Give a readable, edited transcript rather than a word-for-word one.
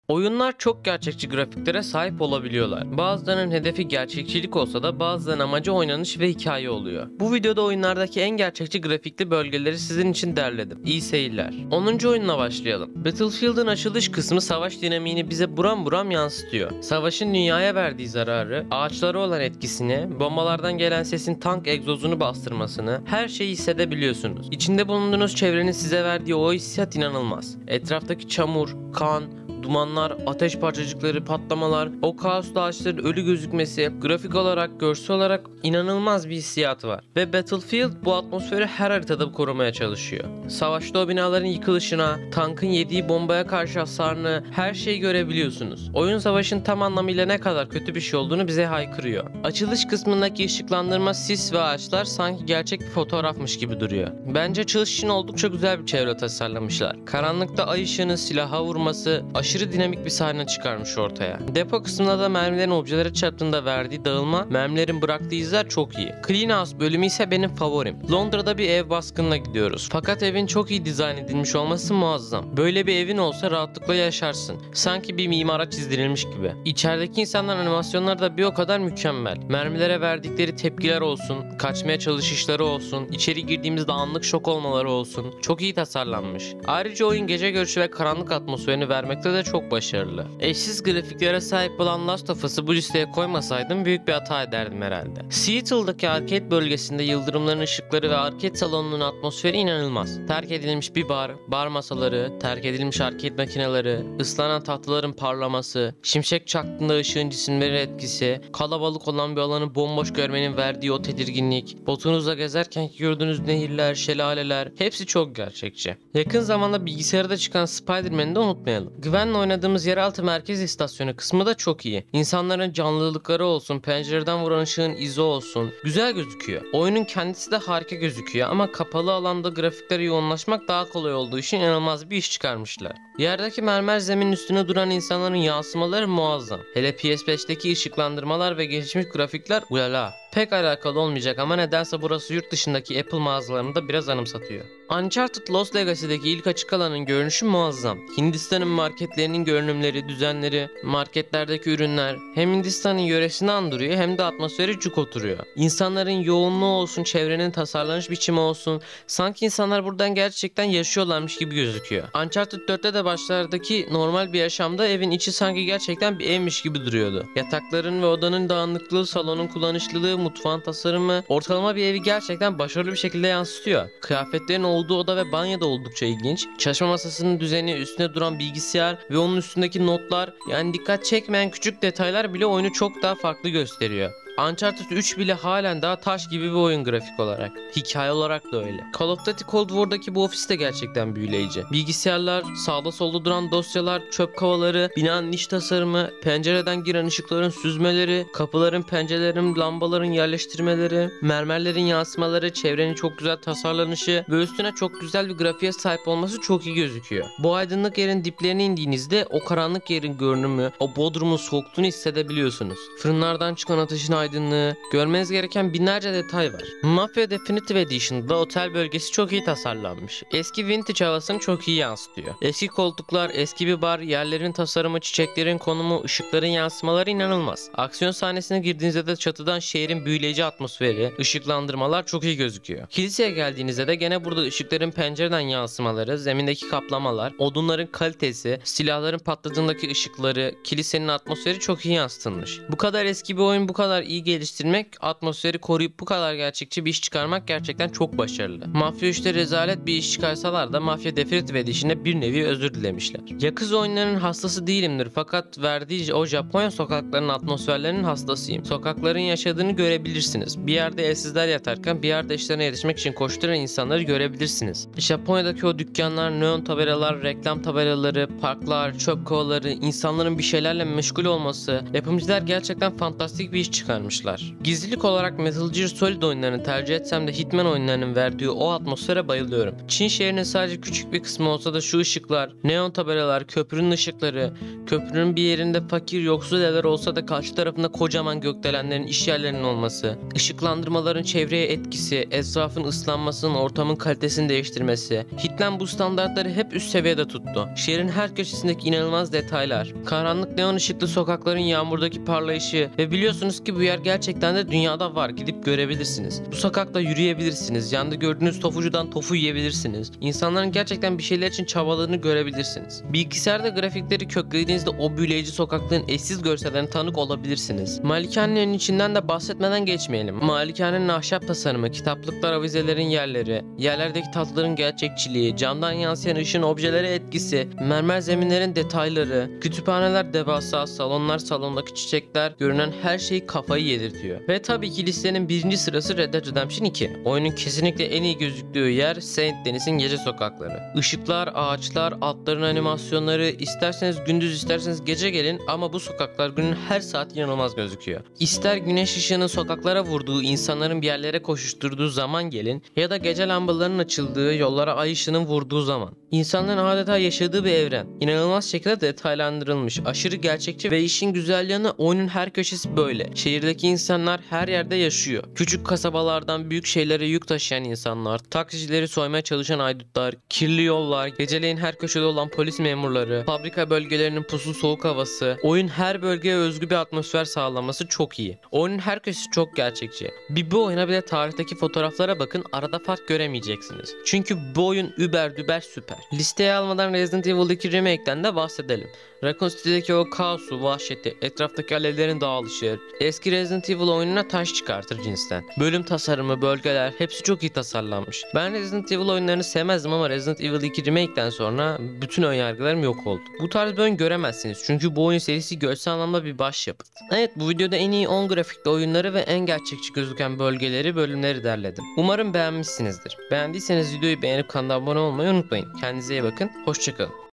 Oyunlar çok gerçekçi grafiklere sahip olabiliyorlar. Bazılarının hedefi gerçekçilik olsa da bazılarının amacı oynanış ve hikaye oluyor. Bu videoda oyunlardaki en gerçekçi grafikli bölgeleri sizin için derledim. İyi seyirler. 10. oyunla başlayalım. Battlefield'ın açılış kısmı savaş dinamiğini bize buram buram yansıtıyor. Savaşın dünyaya verdiği zararı, ağaçlara olan etkisini, bombalardan gelen sesin tank egzozunu bastırmasını, her şeyi hissedebiliyorsunuz. İçinde bulunduğunuz çevrenin size verdiği o hissiyat inanılmaz. Etraftaki çamur, kan, dumanlar, ateş parçacıkları, patlamalar, o kaoslu ağaçların ölü gözükmesi, grafik olarak, görsel olarak inanılmaz bir hissiyatı var. Ve Battlefield bu atmosferi her haritada korumaya çalışıyor. Savaşta o binaların yıkılışına, tankın yediği bombaya karşı hasarını, her şeyi görebiliyorsunuz. Oyun savaşın tam anlamıyla ne kadar kötü bir şey olduğunu bize haykırıyor. Açılış kısmındaki ışıklandırma, sis ve ağaçlar sanki gerçek bir fotoğrafmış gibi duruyor. Bence açılış için oldukça güzel bir çevre tasarlamışlar. Karanlıkta ay ışığının silaha vurması, aşırı dinamik bir sahne çıkarmış ortaya. Depo kısmında da mermilerin objelere çarptığında verdiği dağılma, mermilerin bıraktığı izler çok iyi. Clean House bölümü ise benim favorim. Londra'da bir ev baskınına gidiyoruz. Fakat evin çok iyi dizayn edilmiş olması muazzam. Böyle bir evin olsa rahatlıkla yaşarsın. Sanki bir mimara çizdirilmiş gibi. İçerideki insanların animasyonları da bir o kadar mükemmel. Mermilere verdikleri tepkiler olsun, kaçmaya çalışışları olsun, içeri girdiğimizde anlık şok olmaları olsun. Çok iyi tasarlanmış. Ayrıca oyun gece görüşü ve karanlık atmosferini vermekte de çok başarılı. Eşsiz grafiklere sahip olan Last of Us'ı bu listeye koymasaydım büyük bir hata ederdim herhalde. Seattle'daki arcade bölgesinde yıldırımların ışıkları ve arcade salonunun atmosferi inanılmaz. Terk edilmiş bir bar masaları, terk edilmiş arcade makineleri, ıslanan tahtaların parlaması, şimşek çaktığında ışığın cisimleri etkisi, kalabalık olan bir alanı bomboş görmenin verdiği o tedirginlik, botunuzla gezerken gördüğünüz nehirler, şelaleler, hepsi çok gerçekçi. Yakın zamanda bilgisayarda çıkan Spider-Man'i de unutmayalım. Gwen'le oynadığımız yeraltı merkez istasyonu kısmı da çok iyi. İnsanların canlılıkları olsun, pencereden vuran ışığın izi olsun, güzel gözüküyor. Oyunun kendisi de harika gözüküyor ama kapalı alanda grafiklere yoğunlaşmak daha kolay olduğu için inanılmaz bir iş çıkarmışlar. Yerdeki mermer zeminin üstüne duran insanların yansımaları muazzam. Hele PS5'teki ışıklandırmalar ve gelişmiş grafikler ulala. Pek alakalı olmayacak ama nedense burası yurt dışındaki Apple mağazalarını da biraz anımsatıyor. Uncharted Lost Legacy'deki ilk açık alanın görünüşü muazzam. Hindistan'ın marketlerinin görünümleri, düzenleri, marketlerdeki ürünler hem Hindistan'ın yöresini andırıyor hem de atmosferi cuk oturuyor. İnsanların yoğunluğu olsun, çevrenin tasarlanış biçimi olsun, sanki insanlar buradan gerçekten yaşıyorlarmış gibi gözüküyor. Uncharted 4'te de başlardaki normal bir yaşamda evin içi sanki gerçekten bir evmiş gibi duruyordu. Yatakların ve odanın dağınıklığı, salonun kullanışlılığı, mutfağın tasarımı ortalama bir evi gerçekten başarılı bir şekilde yansıtıyor. Kıyafetlerin olduğu oda ve banyo da oldukça ilginç. Çalışma masasının düzeni, üstüne duran bilgisayar ve onun üstündeki notlar, yani dikkat çekmeyen küçük detaylar bile oyunu çok daha farklı gösteriyor. Uncharted 3 bile halen daha taş gibi bir oyun grafik olarak. Hikaye olarak da öyle. Call of Duty Cold War'daki bu ofis de gerçekten büyüleyici. Bilgisayarlar, sağda solda duran dosyalar, çöp kovaları, binanın iç tasarımı, pencereden giren ışıkların süzmeleri, kapıların, pencerelerin, lambaların yerleştirmeleri, mermerlerin yansımaları, çevrenin çok güzel tasarlanışı ve üstüne çok güzel bir grafiğe sahip olması çok iyi gözüküyor. Bu aydınlık yerin diplerine indiğinizde o karanlık yerin görünümü, o bodrumun soğukluğunu hissedebiliyorsunuz. Fırınlardan çıkan ateşin aydınlığı, görmeniz gereken binlerce detay var. Mafia Definitive Edition'da otel bölgesi çok iyi tasarlanmış. Eski vintage havasını çok iyi yansıtıyor. Eski koltuklar, eski bir bar, yerlerin tasarımı, çiçeklerin konumu, ışıkların yansımaları inanılmaz. Aksiyon sahnesine girdiğinizde de çatıdan şehrin büyüleyici atmosferi, ışıklandırmalar çok iyi gözüküyor. Kiliseye geldiğinizde de gene burada ışıkların pencereden yansımaları, zemindeki kaplamalar, odunların kalitesi, silahların patladığındaki ışıkları, kilisenin atmosferi çok iyi yansıtılmış. Bu kadar eski bir oyun bu kadar iyi geliştirmek, atmosferi koruyup bu kadar gerçekçi bir iş çıkarmak gerçekten çok başarılı. Mafya 3'te rezalet bir iş çıkarsalar da Mafia Definitive Edition'da bir nevi özür dilemişler. Yakuza oyunlarının hastası değilimdir fakat verdiği o Japonya sokaklarının atmosferlerinin hastasıyım. Sokakların yaşadığını görebilirsiniz. Bir yerde evsizler yatarken bir yerde işlerine yetişmek için koşturan insanları görebilirsiniz. Japonya'daki o dükkanlar, neon tabelalar, reklam tabelaları, parklar, çöp kovaları, insanların bir şeylerle meşgul olması, yapımcılar gerçekten fantastik bir iş çıkarmış. çıkarmışlar. Gizlilik olarak Metal Gear Solid oyunlarını tercih etsem de Hitman oyunlarının verdiği o atmosfere bayılıyorum. Çin şehrinin sadece küçük bir kısmı olsa da şu ışıklar, neon tabelalar, köprünün ışıkları, köprünün bir yerinde fakir yoksul evler olsa da karşı tarafında kocaman gökdelenlerin, iş yerlerinin olması, ışıklandırmaların çevreye etkisi, etrafın ıslanmasının ortamın kalitesini değiştirmesi. Hitman bu standartları hep üst seviyede tuttu. Şehrin her köşesindeki inanılmaz detaylar, karanlık neon ışıklı sokakların yağmurdaki parlayışı ve biliyorsunuz ki bu yer gerçekten de dünyada var. Gidip görebilirsiniz. Bu sokakta yürüyebilirsiniz. Yanda gördüğünüz tofucudan tofu yiyebilirsiniz. İnsanların gerçekten bir şeyler için çabaladığını görebilirsiniz. Bilgisayarda grafikleri köklediğinizde o büyüleyici sokakların eşsiz görsellerine tanık olabilirsiniz. Malikanenin içinden de bahsetmeden geçmeyelim. Malikanenin ahşap tasarımı, kitaplıklar, avizelerin yerleri, yerlerdeki tatlıların gerçekçiliği, camdan yansıyan ışığın objelere etkisi, mermer zeminlerin detayları, kütüphaneler devasa, salonlar, salondaki çiçekler, görünen her şey kafayı yedirtiyor. Ve tabii ki listenin birinci sırası Red Dead Redemption 2. Oyunun kesinlikle en iyi gözüktüğü yer Saint Denis'in gece sokakları. Işıklar, ağaçlar, atların animasyonları, isterseniz gündüz isterseniz gece gelin ama bu sokaklar günün her saati inanılmaz gözüküyor. İster güneş ışığının sokaklara vurduğu, insanların bir yerlere koşuşturduğu zaman gelin ya da gece lambalarının açıldığı, yollara ay ışığının vurduğu zaman. İnsanların adeta yaşadığı bir evren. İnanılmaz şekilde detaylandırılmış, aşırı gerçekçi ve işin güzel yanı oyunun her köşesi böyle. Şehirdeki insanlar her yerde yaşıyor. Küçük kasabalardan büyük şeylere yük taşıyan insanlar, taksicileri soymaya çalışan aydutlar, kirli yollar, geceleyin her köşede olan polis memurları, fabrika bölgelerinin puslu soğuk havası. Oyun her bölgeye özgü bir atmosfer sağlaması çok iyi. Oyunun her köşesi çok gerçekçi. Bir bu oyuna bile tarihteki fotoğraflara bakın, arada fark göremeyeceksiniz. Çünkü bu oyun über düber süper. Listeye almadan Resident Evil 2 Remake'den de bahsedelim. Raccoon City'deki o kaosu, vahşeti, etraftaki alevlerin dağılışı, eski Resident Evil oyununa taş çıkartır cinsten. Bölüm tasarımı, bölgeler hepsi çok iyi tasarlanmış. Ben Resident Evil oyunlarını sevmezdim ama Resident Evil 2 Remake'den sonra bütün önyargılarım yok oldu. Bu tarz bir oyun göremezsiniz çünkü bu oyun serisi görsel anlamda bir başyapıt. Evet, bu videoda en iyi 10 grafikli oyunları ve en gerçekçi gözüken bölümleri derledim. Umarım beğenmişsinizdir. Beğendiyseniz videoyu beğenip kanala abone olmayı unutmayın. Kendinize iyi bakın, hoşçakalın.